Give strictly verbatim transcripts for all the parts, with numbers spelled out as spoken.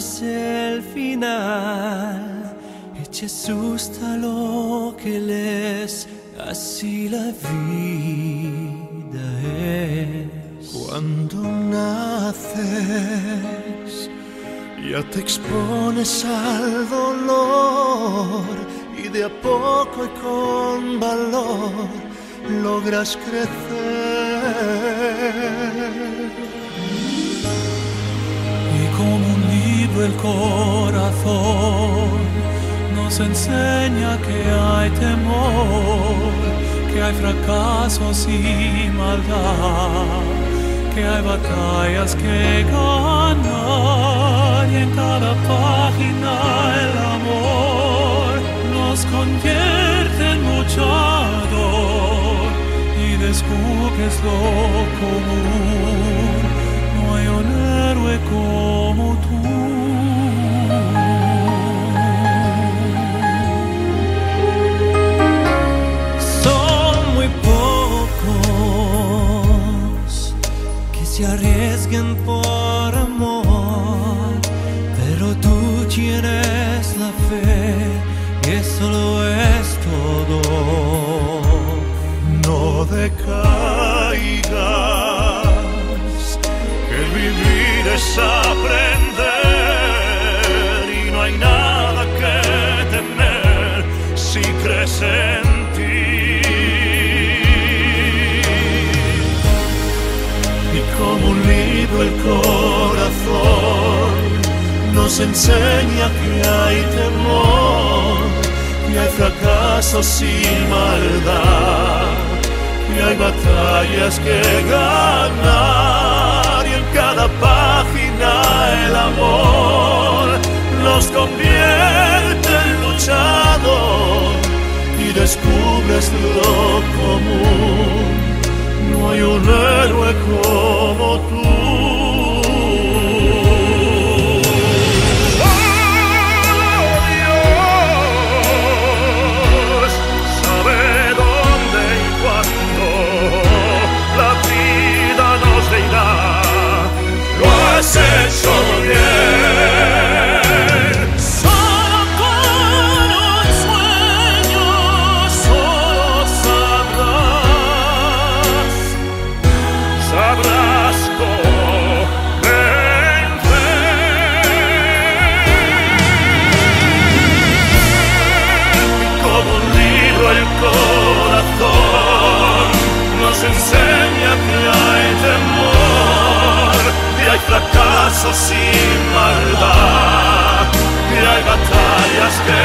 es el final, y te asusta lo que lees, así la vida es. Cuando naces, ya te expones al dolor, y de a poco y con valor logras crecer. Y como un libro el corazón nos enseña que hay temor, que hay fracasos y maldad, que hay batallas que ganar, y en cada página el amor nos convierte en luchador, y descubres lo común. No hay un héroe como tú. Son muy pocos que se arriesgan por amor, pero tú tienes la fe, y eso lo es todo. No decaigas, que el vivir es aprender, y no hay nada que temer si crees en ti. Y como un libro el corazón nos enseña que hay temor, que hay fracasos y maldad, que hay batallas que ganar, y en cada página el amor nos convierte en luchador, y descubres lo común. No hay un héroe como tú. Has hecho bien. Solo con un sueño, solo sabrás, sabrás cómo vencer. Y como un libro el corazón nos enseña que hay temor, que hay fracasos sin maldad, que hay batallas que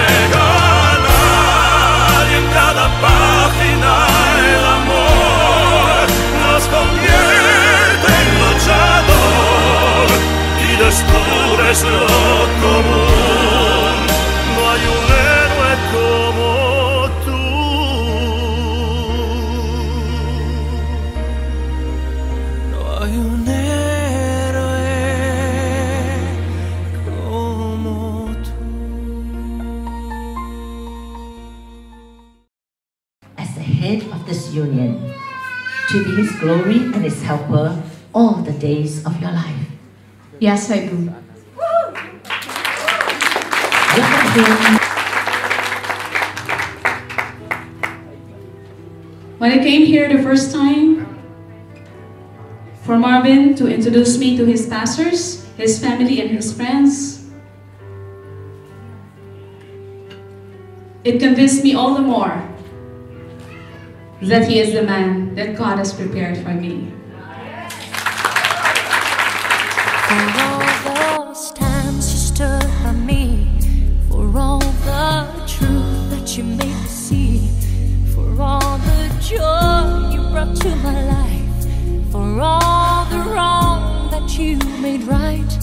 ganar, y en cada página el amor nos convierte en luchador, y descubres lo común. No hay un héroe como tú. No hay un of this union, to be His glory and His helper all the days of your life. Yes, I do. Look at him. When I came here the first time, for Marvin to introduce me to his pastors, his family, and his friends, it convinced me all the more that he is the man that God has prepared for me. For all those times you stood by me, for all the truth that you made me see, for all the joy you brought to my life, for all the wrong that you made right,